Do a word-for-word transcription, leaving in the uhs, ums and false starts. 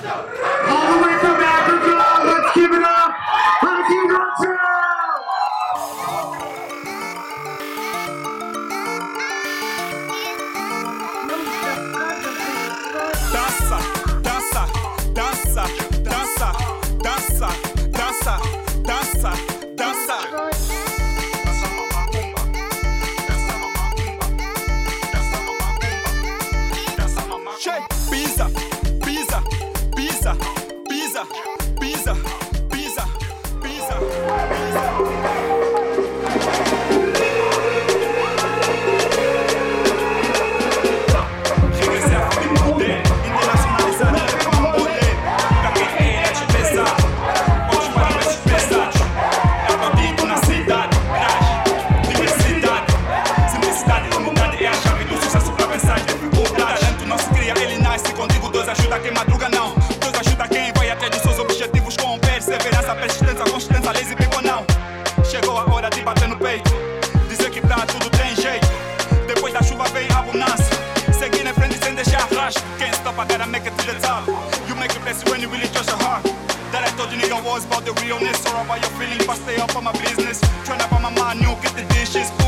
All the way from Africa, let's give it up, Akinocho! Dança, dança, dança, dança, dança, dança, dança, dança. Dança mamacumba, dança mamacumba, dança mamacumba, dança mamacumba. Pisa, pisa, pisa, pisa, pisa, pisa, pisa, pisa. Ajuda quem madruga não, Deus ajuda quem vai até dos seus objetivos com perseverança, persistência, consistência, lazy people não. Chegou a hora de bater no peito, dizer que pra tudo tem jeito. Depois da chuva vem a bonança, seguir em frente sem deixar rastro. Can't stop, I gotta make it to the top. You make it best when you really trust your heart. That I told you nigga was about the realness, or about your feelings, but stay up on my business. Trying up on my mind, you get the dishes.